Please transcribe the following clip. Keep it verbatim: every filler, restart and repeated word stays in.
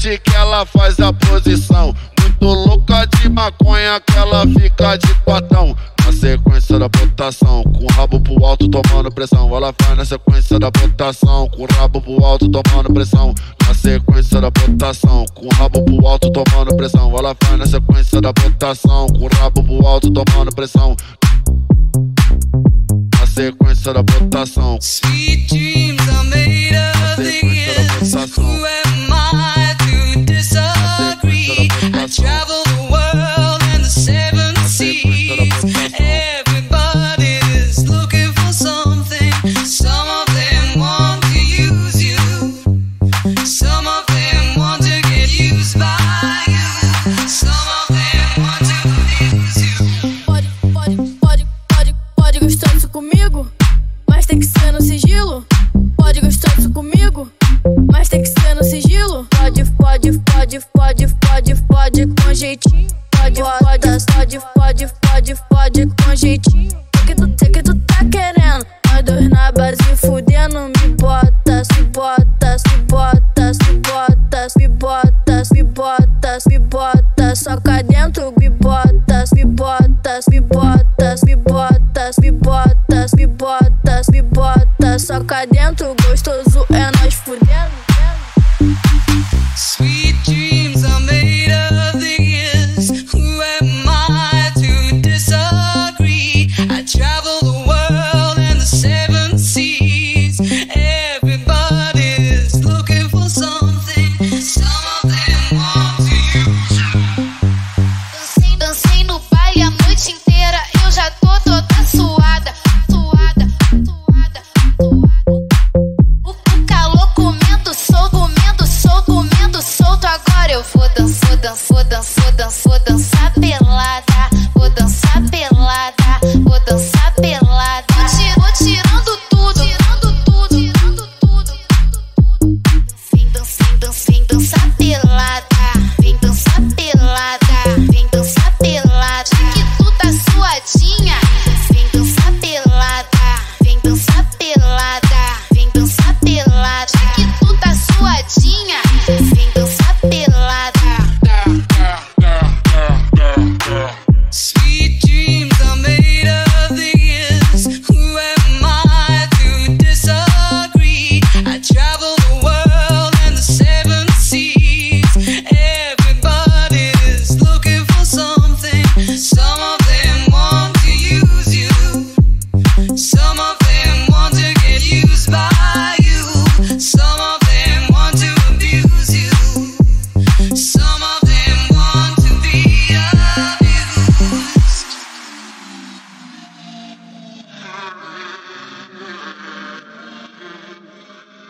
frente que ela faz a posição. Muito louca de maconha que ela fica de quatão. Na sequência da botação, com o rabo pro alto tomando pressão. Ela faz na sequência da botação, com o rabo pro alto tomando pressão. Na sequência da botação, com o rabo pro alto tomando pressão. Ela faz na sequência da botação, com o rabo pro alto tomando pressão. Na sequência da botação. Sweet dreams are made of things. Who am I to disagree? I travel the world and the seven seas. Everybody is looking for something. Some of them want to use you. Some of them want to get used by you. Some of them want to abuse you. Pode, pode, pode, pode, pode gostar disso comigo, mas tem que ser no sigilo. Pode gostar disso comigo, mas tem que ser no sigilo. Pode, pode, pode, pode, pode, pode com jeitinho. Pode, pode, pode, pode, pode, pode com jeitinho. Sei que tu, sei que tu tá querendo. Nós dois na base fudendo. Me bota, se bota, se bota, se bota, se bota, se bota, se bota, soca dentro. Me bota, se bota, se bota, se bota, se bota, se bota, se bota, soca dentro.